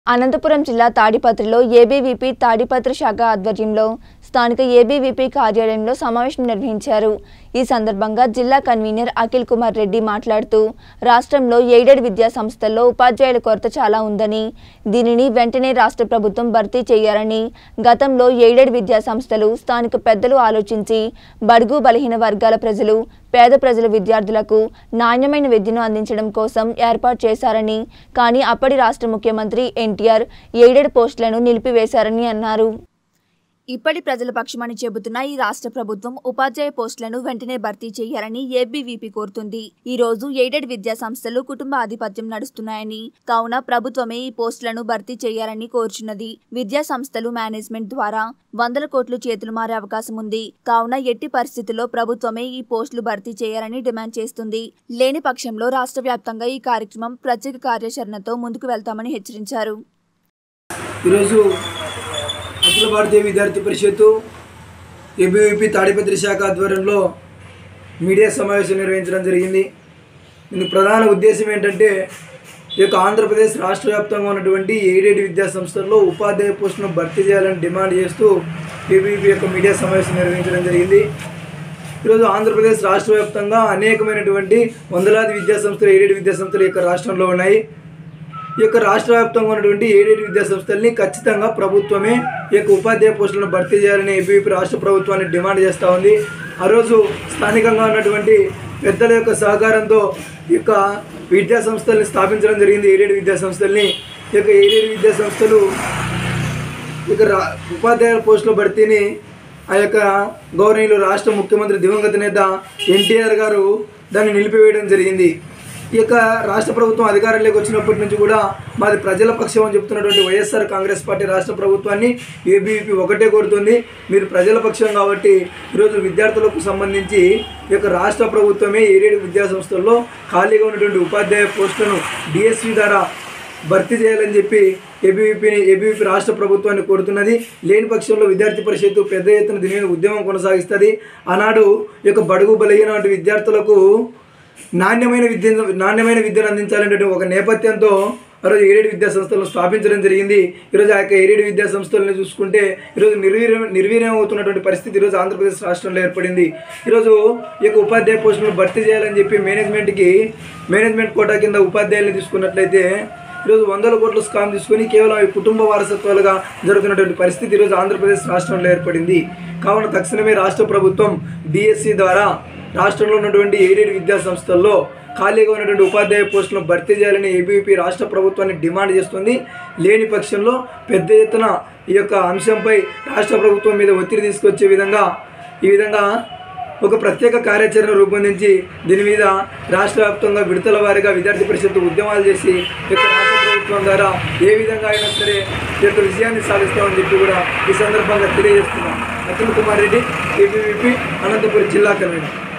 అనంతపురం జిల్లా తాడిపత్రిలో ఏబీవీపీ తాడిపత్రి శాఖ ఆధ్వర్యంలో స్థానిక ఏబీవీపీ కార్యాలయంలో సమావేశం నిర్వహించారు। ఈ సందర్భంగా జిల్లా కన్వీనర్ అఖిల్ కుమార్ రెడ్డి మాట్లాడుతూ రాష్ట్రంలో ఎయిడెడ్ విద్యా సంస్థల్లో ఉపాధ్యాయుల కొరత చాలా ఉందని, దీనిని వెంటనే రాష్ట్ర ప్రభుత్వం భర్తీ చేయాలని, గతంలో ఎయిడెడ్ విద్యా సంస్థలు స్థానిక పెద్దలు ఆలోచించి బడుగు బలహీన వర్గాల ప్రజలు, పేద ప్రజల విద్యార్థులకు నాణ్యమైన విద్యను అందించడం కోసం ఏర్పాటు చేశారని, కానీ అప్పటి రాష్ట్ర ముఖ్యమంత్రి ఎన్టీఆర్ ఎయిడెడ్ పోస్టులను నిలిపివేశారని అన్నారు। ఇప్పటి ప్రజల పక్షమని చెబుతున్న ఈ రాష్ట్ర ప్రభుత్వం ఉపాధ్యాయ పోస్టులను వెంటనే భర్తీ చేయాలని ఏబీవీపీ కోరుతుంది। ఈ రోజు ఎయిడెడ్ విద్యా సంస్థలు కుటుంబ ఆధిపత్యం నడుస్తున్నాయని, కావున ప్రభుత్వమే ఈ పోస్టులను భర్తీ చేయాలని కోరుచున్నది। విద్యా సంస్థలు మేనేజ్మెంట్ ద్వారా వందల కోట్లు చేతులు మారే అవకాశం ఉంది, కావున ఎట్టి పరిస్థితుల్లో ప్రభుత్వమే ఈ పోస్టులు భర్తీ చేయాలని డిమాండ్ చేస్తుంది। లేని పక్షంలో రాష్ట్ర వ్యాప్తంగా ఈ కార్యక్రమం ప్రత్యేక కార్యాచరణతో ముందుకు వెళ్తామని హెచ్చరించారు। అఖిల భారతీయ విద్యార్థి పరిషత్తు ఏబీవీపీ తాడిపత్రి శాఖ ఆధ్వర్యంలో మీడియా సమావేశం నిర్వహించడం జరిగింది। దీని ప్రధాన ఉద్దేశం ఏంటంటే ఈ యొక్క ఆంధ్రప్రదేశ్ రాష్ట్ర వ్యాప్తంగా ఉన్నటువంటి ఎయిడెడ్ విద్యా సంస్థల్లో ఉపాధ్యాయ పోస్టులను భర్తీ చేయాలని డిమాండ్ చేస్తూ ఏబీవీపీ యొక్క మీడియా సమావేశం నిర్వహించడం జరిగింది। ఈరోజు ఆంధ్రప్రదేశ్ రాష్ట్ర వ్యాప్తంగా అనేకమైనటువంటి వందలాది విద్యా సంస్థలు ఎయిడెడ్ విద్యా సంస్థలు యొక్క రాష్ట్రంలో ఉన్నాయి। ఈ యొక్క రాష్ట్ర వ్యాప్తంగా ఉన్నటువంటి ఎయిడెడ్ విద్యా సంస్థల్ని ఖచ్చితంగా ప్రభుత్వమే ఈ యొక్క ఉపాధ్యాయ పోస్టులను భర్తీ చేయాలని ఏబీవీపీ రాష్ట్ర ప్రభుత్వాన్ని డిమాండ్ చేస్తూ ఉంది। ఆ రోజు స్థానికంగా ఉన్నటువంటి పెద్దల యొక్క సహకారంతో ఈ యొక్క విద్యా సంస్థల్ని స్థాపించడం జరిగింది। ఎయిడెడ్ విద్యా సంస్థల్ని ఈ యొక్క ఎయిడెడ్ విద్యా సంస్థలు ఇక ఉపాధ్యాయుల పోస్టుల భర్తీని ఆ యొక్క గౌరవనీయులు రాష్ట్ర ముఖ్యమంత్రి దివంగత నేత ఎన్టీఆర్ గారు దాన్ని నిలిపివేయడం జరిగింది। ఈ యొక్క రాష్ట్ర ప్రభుత్వం అధికారంలోకి వచ్చినప్పటి నుంచి కూడా మాది ప్రజల పక్షం అని చెప్తున్నటువంటి వైఎస్ఆర్ కాంగ్రెస్ పార్టీ రాష్ట్ర ప్రభుత్వాన్ని ఏబీవీపీ ఒకటే కోరుతుంది, మీరు ప్రజల పక్షం కాబట్టి ఈరోజు విద్యార్థులకు సంబంధించి ఈ యొక్క రాష్ట్ర ప్రభుత్వమే ఎయిడెడ్ విద్యా సంస్థల్లో ఖాళీగా ఉన్నటువంటి ఉపాధ్యాయ పోస్టులను డిఎస్సి ద్వారా భర్తీ చేయాలని చెప్పి ఏబీవీపీ రాష్ట్ర ప్రభుత్వాన్ని కోరుతున్నది। లేని పక్షంలో విద్యార్థి పరిషత్తు పెద్ద ఎత్తున దీని మీద ఉద్యమం కొనసాగిస్తుంది। ఆనాడు ఈ యొక్క బడుగు బలహీన విద్యార్థులకు నాణ్యమైన విద్యను అందించాలనే ఒక నేపథ్యంతో ఆ రోజు ఎయిడెడ్ విద్యా సంస్థలను స్థాపించడం జరిగింది। ఈరోజు ఆ యొక్క ఎయిడెడ్ విద్యా సంస్థలను చూసుకుంటే ఈరోజు నిర్వీర్యం అవుతున్నటువంటి పరిస్థితి ఈరోజు ఆంధ్రప్రదేశ్ రాష్ట్రంలో ఏర్పడింది। ఈరోజు ఈ యొక్క ఉపాధ్యాయ పోస్టులను భర్తీ చేయాలని చెప్పి మేనేజ్మెంట్ కోటా కింద ఉపాధ్యాయులను తీసుకున్నట్లయితే ఈరోజు వందల కోట్ల స్కామ్ తీసుకొని కేవలం ఈ కుటుంబ వారసత్వాలుగా జరుగుతున్నటువంటి పరిస్థితి ఈరోజు ఆంధ్రప్రదేశ్ రాష్ట్రంలో ఏర్పడింది। కావున తక్షణమే రాష్ట్ర ప్రభుత్వం డిఎస్సి ద్వారా రాష్ట్రంలో ఉన్నటువంటి ఎయిడెడ్ విద్యా సంస్థల్లో ఖాళీగా ఉన్నటువంటి ఉపాధ్యాయ పోస్టులను భర్తీ చేయాలని ఏబీవీపీ రాష్ట్ర ప్రభుత్వాన్ని డిమాండ్ చేస్తుంది। లేని పక్షంలో పెద్ద ఎత్తున ఈ యొక్క అంశంపై రాష్ట్ర ప్రభుత్వం మీద ఒత్తిడి తీసుకొచ్చే విధంగా ఒక ప్రత్యేక కార్యాచరణ రూపొందించి దీని మీద రాష్ట్ర వ్యాప్తంగా విడతల వారీగా విద్యార్థి పరిషత్తు ఉద్యమాలు చేసి ఈ యొక్క రాష్ట్ర ప్రభుత్వం ద్వారా ఏ విధంగా అయినా సరే ఈ యొక్క విజయాన్ని సాధిస్తామని చెప్పి కూడా ఈ సందర్భంగా తెలియజేస్తున్నాం। అఖిల్ కుమార్ రెడ్డి, ఏబీవీపీ అనంతపురం జిల్లా కన్వీనర్।